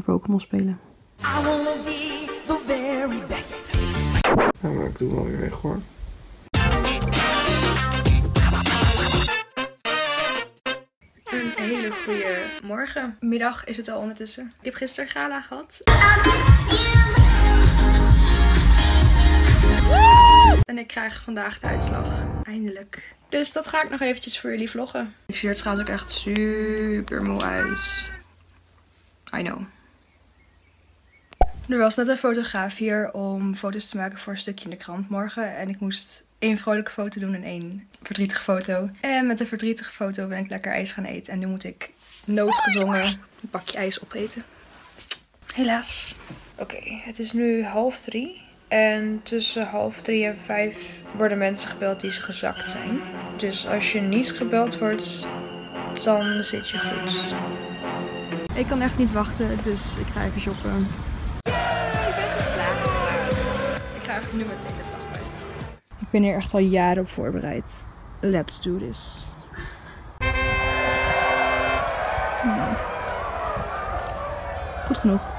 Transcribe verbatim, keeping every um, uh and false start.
Pokémon spelen. I wanna be the very best. Ja, maar ik doe wel weer weg hoor. Een hele goede morgen. Middag is het al ondertussen. Ik heb gisteren gala gehad. En ik krijg vandaag de uitslag. Eindelijk. Dus dat ga ik nog eventjes voor jullie vloggen. Ik zie er trouwens ook echt super moe uit. I know. Er was net een fotograaf hier om foto's te maken voor een stukje in de krant morgen. En ik moest één vrolijke foto doen en één verdrietige foto. En met de verdrietige foto ben ik lekker ijs gaan eten. En nu moet ik noodgedwongen een bakje ijs opeten. Helaas. Oké, okay, het is nu half drie. En tussen half drie en vijf worden mensen gebeld die ze gezakt zijn. Dus als je niet gebeld wordt, dan zit je goed. Ik kan echt niet wachten, dus ik ga even shoppen. Ik ben geslaagd. Ik ga echt nu meteen de vlag buiten. Ik ben hier echt al jaren op voorbereid. Let's do this. Nou. Goed genoeg.